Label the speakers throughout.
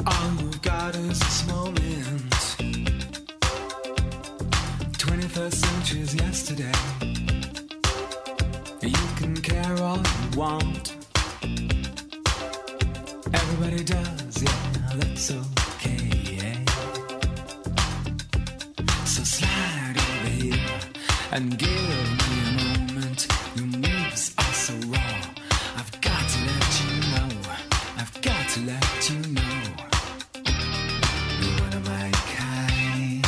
Speaker 1: All we've got is this moment. 21st century's yesterday. You can care all you want. Everybody does, yeah, that's okay, yeah. So slide over here and give me a moment. Your moves are so raw. I've got to let you know. I've got to let you know. You're one of my kind.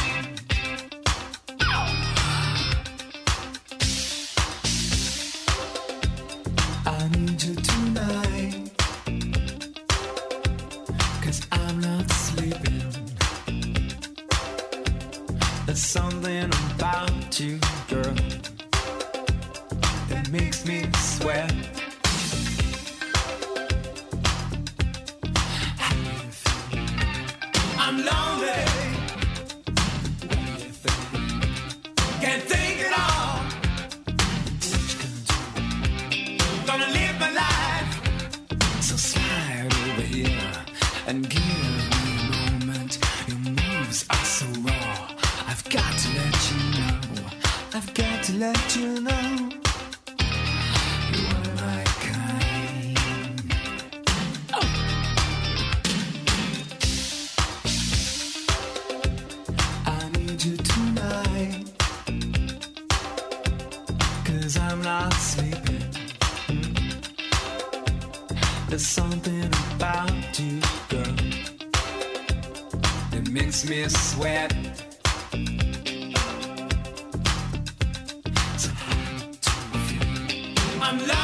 Speaker 1: I need you tonight, 'cause I'm not sleeping. There's something about you, girl, that makes me sweat. How do you feel? I'm lonely. What do you think? Can't think at all. What you gonna do? Gonna live my life. So slide over here and give me a moment. Your moves are so raw. I've got to let you know. I've got to let you know. You're one of my kind. Oh. I need you tonight, 'cause I'm not sleeping. There's something about you, girl, that makes me sweat. So how do you feel? I'm